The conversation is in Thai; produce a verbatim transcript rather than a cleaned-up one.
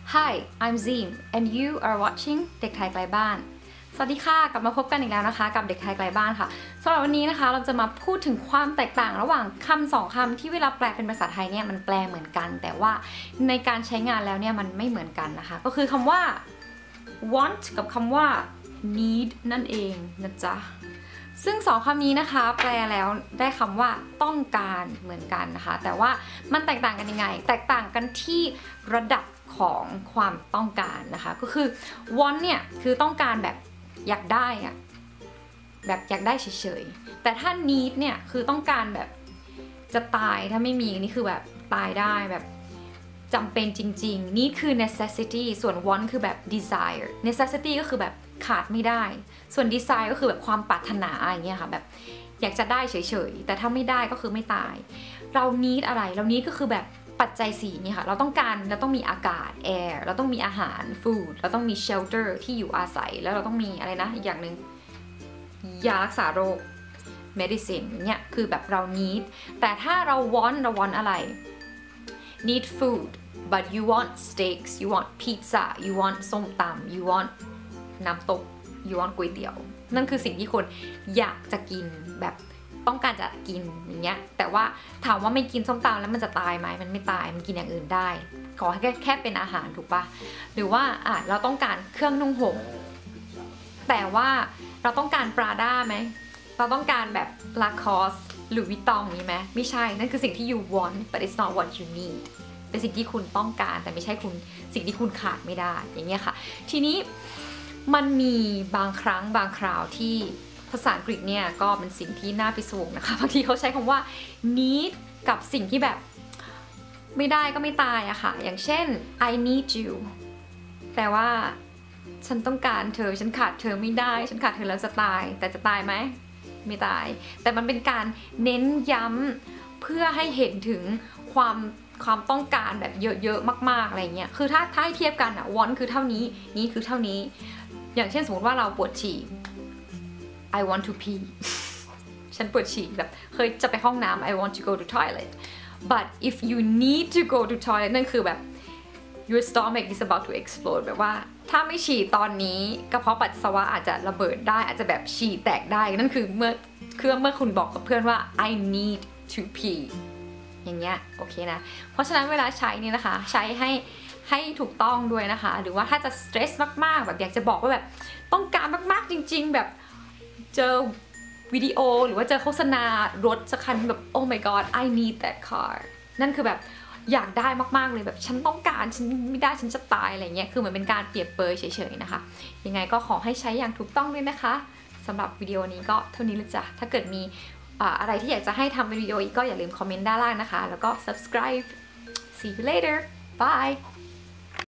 Hi, I'm Zim and you are watching เด็กไทยไกลบ้านสวัสดีค่ะกลับมาพบกันอีกแล้วนะคะกับเด็กไทยไกลบ้านค่ะสำหรับวันนี้นะคะเราจะมาพูดถึงความแตกต่างระหว่างคำสองคำที่เวลาแปลเป็นภาษาไทยเนี่ยมันแปลเหมือนกันแต่ว่าในการใช้งานแล้วเนี่ยมันไม่เหมือนกันนะคะก็คือคำว่า want กับคำว่า need นั่นเองนะจ๊ะซึ่งสองคำนี้นะคะแปลแล้วได้คำว่าต้องการเหมือนกันนะคะแต่ว่ามันแตกต่างกันยังไงแตกต่างกันที่ระดับของความต้องการนะคะก็คือ want เนี่ยคือต้องการแบบอยากได้อะแบบอยากได้เฉยๆแต่ถ้า need เนี่ยคือต้องการแบบจะตายถ้าไม่มีนี่คือแบบตายได้แบบจำเป็นจริงๆนี่คือ necessity ส่วน want คือแบบ desire necessity ก็คือแบบขาดไม่ได้ส่วน desire ก็คือแบบความปรารถนาอย่างเงี้ยค่ะแบบอยากจะได้เฉยๆแต่ถ้าไม่ได้ก็คือไม่ตายเรา need อะไรเรา need ก็คือแบบปัจจัยสี่นี่ค่ะเราต้องการเราต้องมีอากาศ air เราต้องมีอาหาร food เราต้องมี shelter ที่อยู่อาศัยแล้วเราต้องมีอะไรนะอีกอย่างหนึ่งยารักษาโรค medicine เนี่ยคือแบบเรา need แต่ถ้าเรา want เรา want อะไร need food but you want steaks you want pizza you want ส้มตำ you want น้ำตก you want ก๋วยเตี๋ยวนั่นคือสิ่งที่คนอยากจะกินแบบต้องการจะกินอย่างเงี้ยแต่ว่าถามว่าไม่กินส้มตำแล้วมันจะตายไหมมันไม่ตายมันกินอย่างอื่นได้ขอแค่แค่เป็นอาหารถูกปะหรือว่าอ่ะเราต้องการเครื่องนุ่งห่มแต่ว่าเราต้องการปราด้าไหมเราต้องการแบบลาคอสหรือวิตตองนี้ไหมไม่ใช่นั่นคือสิ่งที่ you want but it's not what you need เป็นสิ่งที่คุณต้องการแต่ไม่ใช่คุณสิ่งที่คุณขาดไม่ได้อย่างเงี้ยค่ะทีนี้มันมีบางครั้งบางคราวที่ภาษาอังกฤษเนี่ยก็เป็นสิ่งที่น่าพิศวงนะคะบางทีเขาใช้คำว่า need กับสิ่งที่แบบไม่ได้ก็ไม่ตายอะค่ะอย่างเช่น I need you แปลว่าฉันต้องการเธอฉันขาดเธอไม่ได้ฉันขาดเธอแล้วจะตายแต่จะตายไหมไม่ตายแต่มันเป็นการเน้นย้ำเพื่อให้เห็นถึงความความต้องการแบบเยอะๆมากๆอะไรเงี้ยคือถ้าถ้าให้เทียบกันอะ want คือเท่านี้นี้คือเท่านี้อย่างเช่นสมมติว่าเราปวดฉี่ I want to pee ฉันปวดฉี่แบบเคยจะไปห้องน้ำ I want to go to toilet but if you need to go to toilet นั่นคือแบบ your stomach is about to explode แบบว่าถ้าไม่ฉี่ตอนนี้กระเพาะปัสสาวะอาจจะระเบิดได้อาจจะแบบฉี่แตกได้นั่นคือเมื่อคือเมื่อคุณบอกกับเพื่อนว่า I need to pee อย่างเงี้ยโอเคนะเพราะฉะนั้นเวลาใช้นี่นะคะใช้ให้ให้ถูกต้องด้วยนะคะหรือว่าถ้าจะ stress มากๆแบบอยากจะบอกว่าแบบต้องการมากๆจริงๆแบบเจอวิดีโอหรือว่าเจอโฆษณารถสักคันแบบ oh my god I need that car นั่นคือแบบอยากได้มากๆเลยแบบฉันต้องการฉันไม่ได้ฉันจะตายอะไรเงี้ยคือเหมือนเป็นการเปรียบเปยเฉยๆนะคะยังไงก็ขอให้ใช้อย่างถูกต้องด้วยนะคะสำหรับวิดีโอนี้ก็เท่านี้เลยจ้ะถ้าเกิดมีอะไรที่อยากจะให้ทำเป็นวิดีโออีกก็อย่าลืมคอมเมนต์ด้านล่างนะคะแล้วก็ subscribe see you later bye